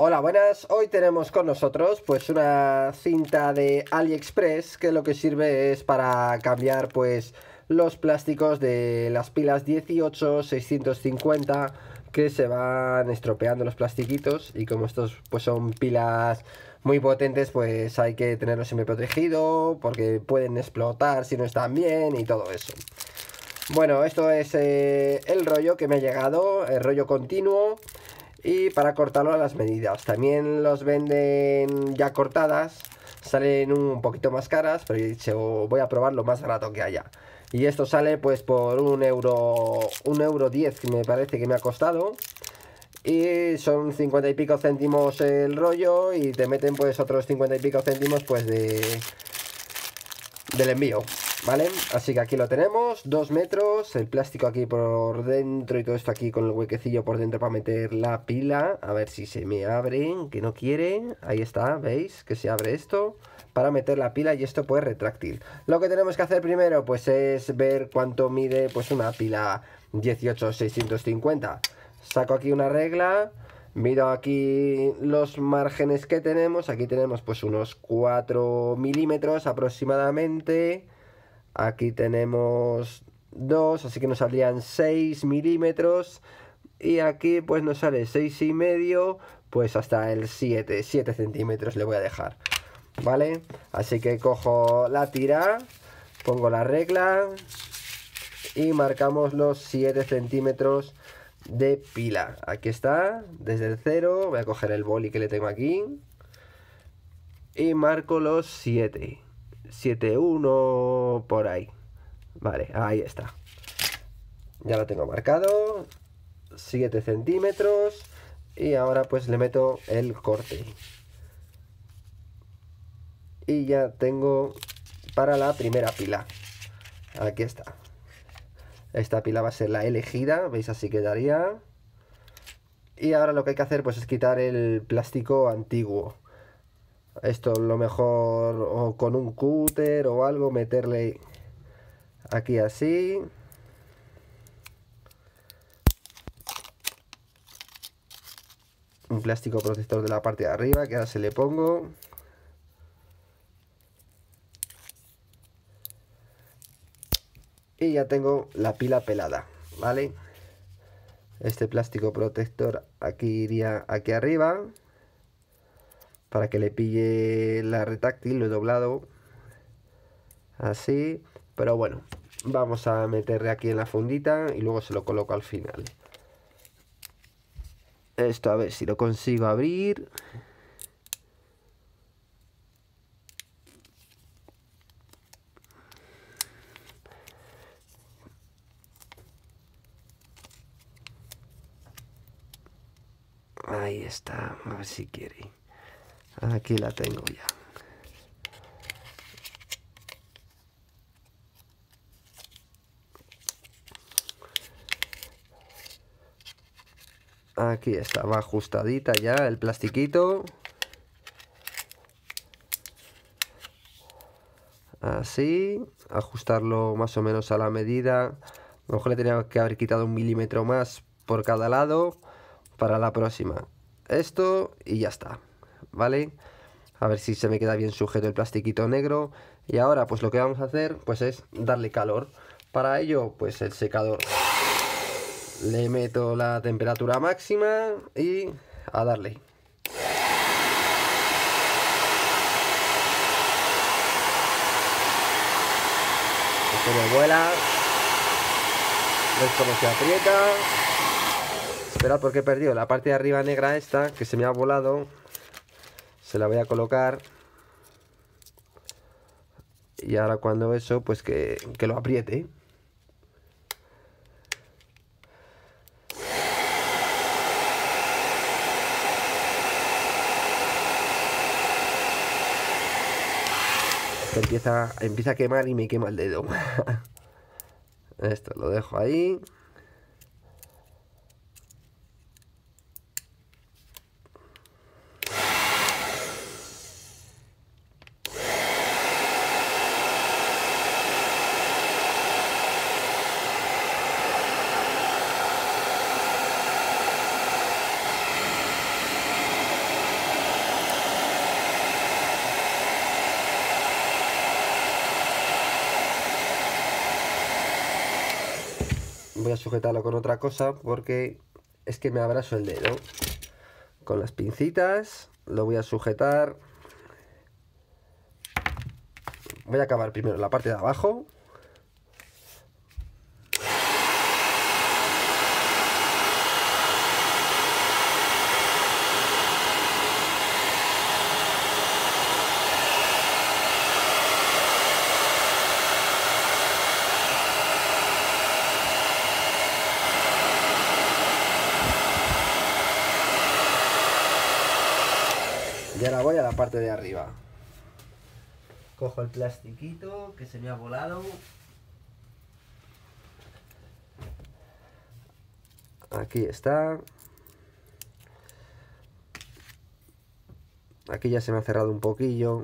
Hola, buenas. Hoy tenemos con nosotros pues una cinta de AliExpress que lo que sirve es para cambiar pues los plásticos de las pilas 18-650 que se van estropeando los plastiquitos, y como estos pues son pilas muy potentes, pues hay que tenerlos siempre protegido porque pueden explotar si no están bien y todo eso. Bueno, esto es el rollo que me ha llegado, el rollo continuo. Y para cortarlo a las medidas. También los venden ya cortadas. Salen un poquito más caras, pero he dicho voy a probar lo más barato que haya. Y esto sale pues por un euro 10 que me parece que me ha costado. Y son 50 y pico céntimos el rollo. Y te meten pues otros 50 y pico céntimos pues del envío. ¿Vale? Así que aquí lo tenemos, 2 metros, el plástico aquí por dentro y todo esto aquí con el huequecillo por dentro para meter la pila. A ver si se me abre, que no quiere. Ahí está, ¿veis? Que se abre esto para meter la pila y esto pues retráctil. Lo que tenemos que hacer primero pues es ver cuánto mide pues una pila 18-650. Saco aquí una regla. Mido aquí los márgenes que tenemos. Aquí tenemos pues unos 4 milímetros aproximadamente. Aquí tenemos 2, así que nos saldrían 6 milímetros. Y aquí pues nos sale 6,5, pues hasta el 7 centímetros le voy a dejar. ¿Vale? Así que cojo la tira, pongo la regla y marcamos los 7 centímetros de pila. Aquí está, desde el 0, voy a coger el boli que le tengo aquí. Y marco los 7. 7,1 por ahí. Vale, ahí está. Ya lo tengo marcado. 7 centímetros. Y ahora pues le meto el corte. Y ya tengo para la primera pila. Aquí está. Esta pila va a ser la elegida. ¿Veis? Así quedaría. Y ahora lo que hay que hacer pues es quitar el plástico antiguo. Esto lo mejor o con un cúter o algo, meterle aquí así. Un plástico protector de la parte de arriba que ahora se le pongo. Y ya tengo la pila pelada, ¿vale? Este plástico protector aquí iría aquí arriba para que le pille la retráctil, lo he doblado así, pero bueno, vamos a meterle aquí en la fundita y luego se lo coloco al final. Esto a ver si lo consigo abrir. Ahí está, a ver si quiere. Aquí la tengo ya. Aquí está, va ajustadita ya el plastiquito. Así, ajustarlo más o menos a la medida. A lo mejor le tenía que haber quitado 1 milímetro más por cada lado para la próxima. Esto y ya está, ¿vale? A ver si se me queda bien sujeto el plastiquito negro. Y ahora pues lo que vamos a hacer pues es darle calor. Para ello pues el secador. Le meto la temperatura máxima y a darle. Esto me vuela. ¿Ves cómo se aprieta? Esperad porque he perdido la parte de arriba negra esta que se me ha volado. Se la voy a colocar. Y ahora cuando eso pues que lo apriete. Empieza a quemar y me quema el dedo. Esto lo dejo ahí. voy a sujetarlo con otra cosa porque es que me abrazo el dedo. Con las pincitas lo voy a sujetar. Voy a acabar primero la parte de abajo. Y ahora voy a la parte de arriba. Cojo el plastiquito que se me ha volado. Aquí está. Aquí ya se me ha cerrado un poquillo.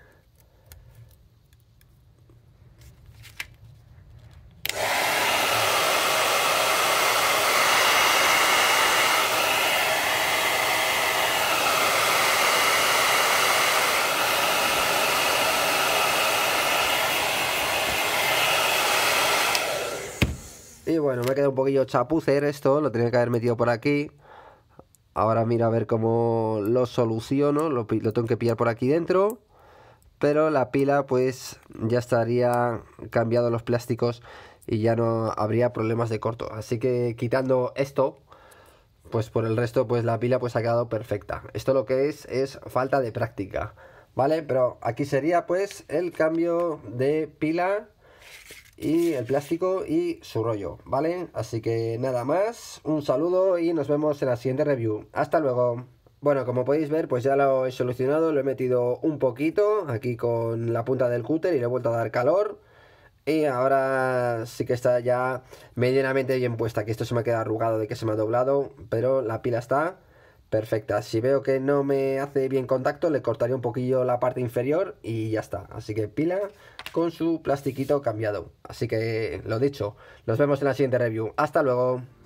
Y bueno, me queda un poquillo chapucer esto, lo tenía que haber metido por aquí. Ahora mira a ver cómo lo soluciono, lo tengo que pillar por aquí dentro. Pero la pila pues ya estaría cambiado los plásticos y ya no habría problemas de corto. Así que quitando esto, pues por el resto pues la pila pues ha quedado perfecta. Esto lo que es falta de práctica, ¿vale? Pero aquí sería pues el cambio de pila y el plástico y su rollo, ¿vale? Así que nada más, un saludo y nos vemos en la siguiente review. Hasta luego. Bueno, como podéis ver, pues ya lo he solucionado, lo he metido un poquito aquí con la punta del cúter y le he vuelto a dar calor. Y ahora sí que está ya medianamente bien puesta, que esto se me ha quedado arrugado de que se me ha doblado, pero la pila está perfecta. Si veo que no me hace bien contacto, le cortaré un poquillo la parte inferior y ya está. Así que pila con su plastiquito cambiado. Así que lo dicho, nos vemos en la siguiente review. Hasta luego.